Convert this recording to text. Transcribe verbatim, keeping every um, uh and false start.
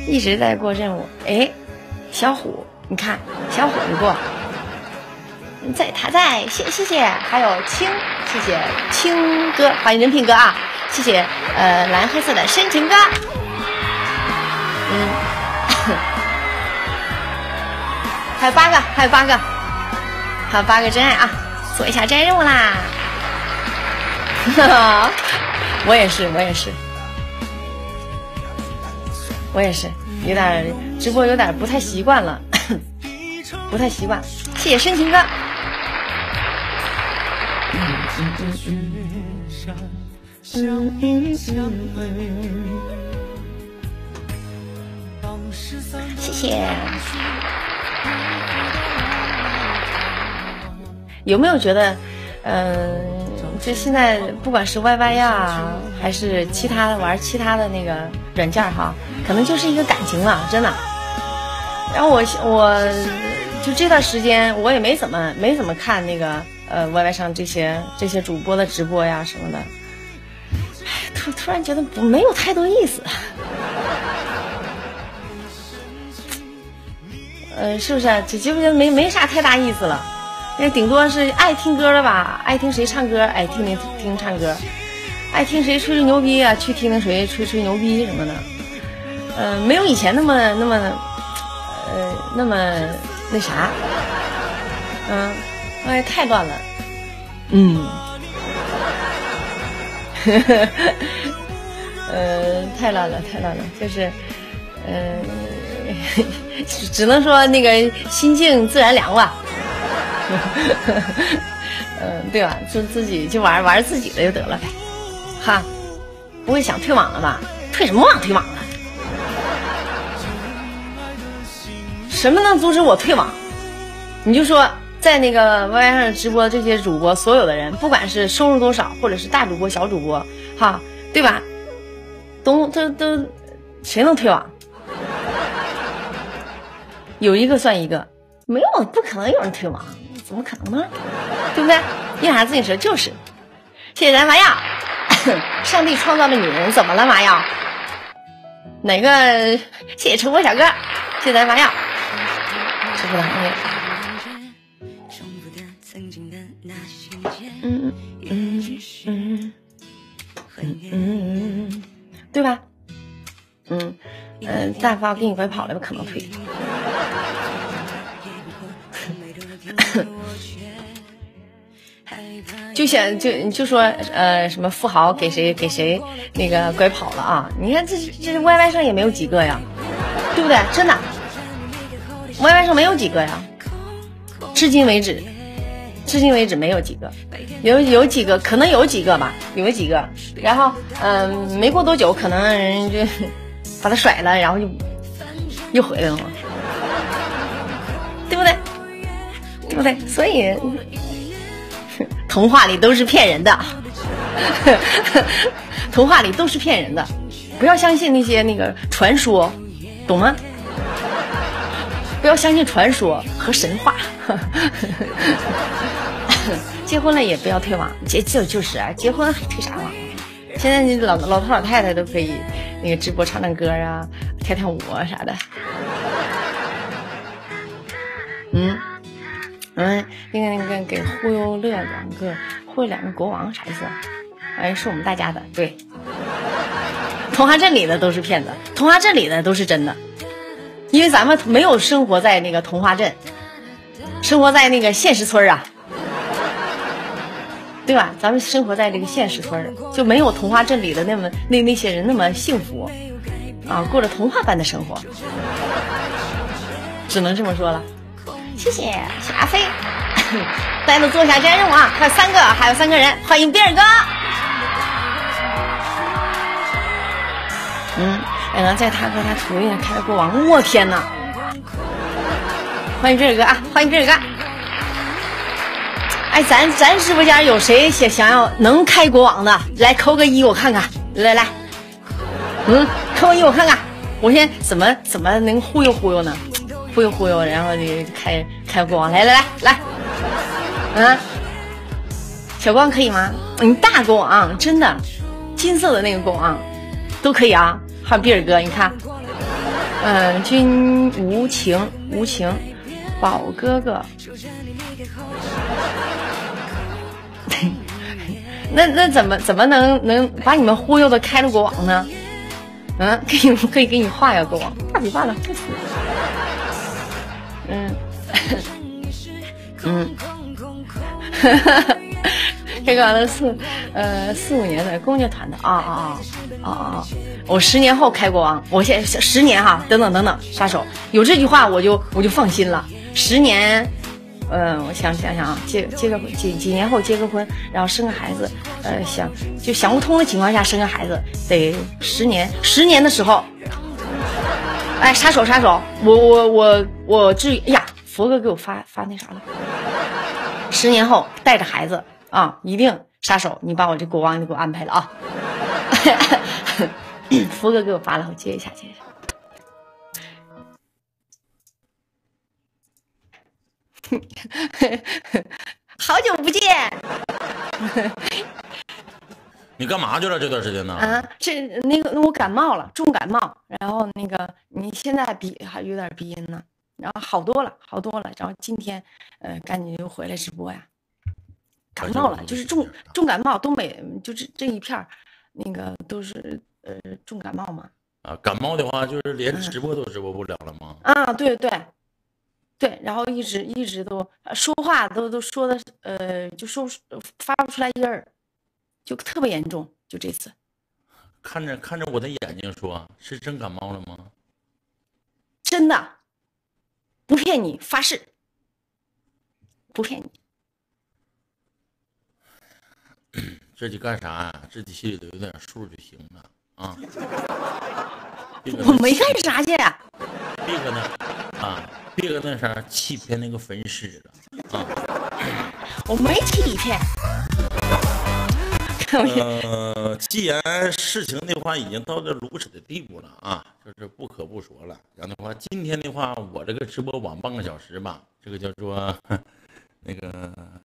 一直在过任务。哎，小虎，你看小虎你过，在他在，谢谢谢，还有青，谢谢青哥，欢迎人品哥啊，谢谢呃蓝黑色的深情哥，嗯，还有八个，还有八个，还有八个真爱啊，做一下真任务啦，我也是，我也是。我也是有点直播有点不太习惯了，不太习惯。谢谢深情哥。嗯嗯嗯嗯嗯嗯，谢谢。有没有觉得，嗯、呃，这现在不管是 Y Y 呀，还是其他玩其他的那个软件哈，可能就是一个感情了，真的。然后我我就这段时间我也没怎么没怎么看那个呃 Y Y 上这些这些主播的直播呀什么的，哎，突突然觉得不没有太多意思。呃，是不是？就觉不觉得没没啥太大意思了？那顶多是爱听歌的吧，爱听谁唱歌，哎，听听听唱歌，爱听谁吹吹牛逼啊，去听听谁吹吹牛逼什么的。呃，没有以前那么那么，呃，那么那啥，嗯，哎，太乱了，嗯，呃，太乱了，太乱了，就是，呃，只能说那个心静自然凉吧。嗯，对吧？就自己就玩玩自己的就得了呗，哈，不会想退网了吧？退什么网？退网了？什么能阻止我退网？你就说在那个 Y Y 上直播这些主播，所有的人，不管是收入多少，或者是大主播、小主播，哈，对吧？都都都，谁能退网？有一个算一个，没有，不可能有人退网。怎么可能呢？对不对？一喊自行车就是。谢谢咱麻药，上帝创造的女人怎么了？麻药，哪个？谢谢陈果小哥，谢谢咱麻药，吃不了那个。嗯嗯嗯嗯嗯，对吧？嗯嗯，大发给你拐跑了，不可能退。就想就就说呃什么富豪给谁给谁那个拐跑了啊？你看这这 Y Y 上也没有几个呀，对不对？真的 ，Y Y 上没有几个呀，至今为止，至今为止没有几个，有有几个可能有几个吧，有几个，然后嗯、呃、没过多久可能人就把他甩了，然后就又回来了嘛，对不对？对不对？所以。童话里都是骗人的，童话里都是骗人的，不要相信那些那个传说，懂吗？不要相信传说和神话。结婚了也不要退网，结就就是啊，结婚还退啥网？现在你老老头老太太都可以那个直播唱唱歌啊，跳跳舞啊啥的。嗯。嗯，那个那个给忽悠乐两个忽悠两个国王啥意思？哎，是我们大家的，对。童话镇里的都是骗子，童话镇里的都是真的，因为咱们没有生活在那个童话镇，生活在那个现实村啊，对吧？咱们生活在这个现实村，就没有童话镇里的那么那那些人那么幸福啊，过着童话般的生活，只能这么说了。谢谢谢阿飞，大家都做一下这任务啊！还有三个，还有三个人，欢迎比尔哥。嗯，然后在他和他徒弟开了国王，我天哪！欢迎比尔哥啊！欢迎比尔哥。哎，咱咱直播间有谁想想要能开国王的，来扣个一我看看，来来，嗯，扣个一我看看，我先怎么怎么能忽悠忽悠呢？忽悠忽悠，然后就开开国王，来来来来，嗯，小光可以吗？你大国王真的，金色的那个国王都可以啊。还有比尔哥，你看， 嗯，君无情无情，宝哥哥。那那怎么怎么能能把你们忽悠的开了国王呢？嗯，可以可以给你画一个国王，大嘴巴子不死。嗯嗯，这个四呃四五年的公家团的啊啊啊啊啊！我十年后开国王，我现在十年哈，等等等等，杀手有这句话我就我就放心了。十年。嗯，我想想想啊，结结个几几年后结个婚，然后生个孩子，呃，想就想不通的情况下生个孩子，得十年，十年的时候，哎，杀手杀手，我我我我至于呀，佛哥给我发发那啥了，十年后带着孩子啊，一定杀手，你把我这国王就给我安排了啊，佛哥给我发了，我接一下接一下。好久不见， 你干嘛去了这段时间呢？ 啊，这那个我感冒了，重感冒，然后那个你现在鼻还有点鼻音呢，然后好多了，好多了，然后今天呃赶紧就回来直播呀，感冒了，就是重重感冒，东北就是这一片那个都是呃重感冒嘛。 啊，感冒的话就是连直播都直播不了了吗？ 啊，对对。对，然后一直一直都说话都都说的呃，就说发不出来音儿，就特别严重。就这次， 看着看着我的眼睛说，是真感冒了吗？ 真的，不骗你，发誓，不骗你。 自己干啥呀？自己心里头有点数就行了啊。 我没干啥去。 别搁那啊，别搁那啥欺骗那个粉丝了啊！ 我没欺骗。 呃，既然事情的话已经到了如此的地步了啊，就是不可不说了。这样的话，今天的话，我这个直播晚半个小时吧，这个叫做那个。